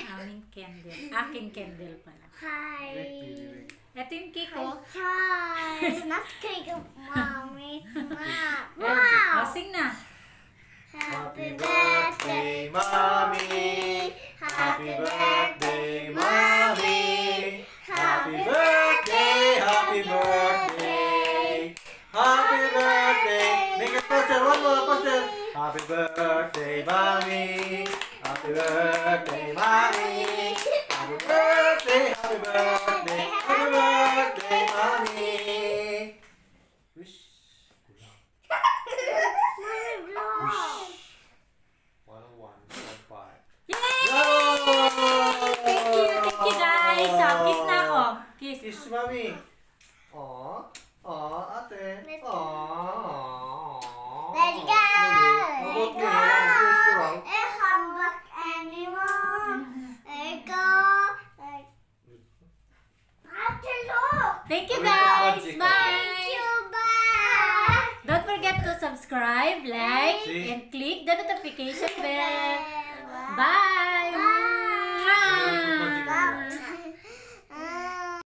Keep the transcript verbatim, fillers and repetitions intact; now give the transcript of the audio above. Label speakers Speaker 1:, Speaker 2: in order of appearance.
Speaker 1: aming candle. Aking candle pala.
Speaker 2: Hi.
Speaker 1: Ito yung cake ko.
Speaker 2: Hi. It's not cake of mommy. It's not.
Speaker 1: Oh,
Speaker 2: Wow.
Speaker 1: sing na.
Speaker 2: Happy birthday, mommy. Happy birthday, mommy.
Speaker 3: Happy birthday, happy birthday, happy birthday. Make a poster, one more poster. Happy birthday, mommy. Happy birthday, mommy. Happy birthday, happy birthday, happy birthday, mommy. Wish. Wish. One oh one, one five.
Speaker 1: Yay!
Speaker 3: Bravo!
Speaker 1: Thank you, thank you guys. So, kiss na ako. Kiss.
Speaker 3: Kiss, mommy. Aw, aw, ate. Aw.
Speaker 2: Let's go.
Speaker 3: How about me? Kiss ko lang.
Speaker 2: I come back anymore. Let's go. After look.
Speaker 1: Thank you guys.
Speaker 2: Thank
Speaker 1: Bye.
Speaker 2: you. Bye.
Speaker 1: Don't forget to subscribe, like,
Speaker 3: See?
Speaker 1: and click the notification bell.
Speaker 2: Bye.
Speaker 1: Bye.
Speaker 3: Bye.
Speaker 1: Mwah.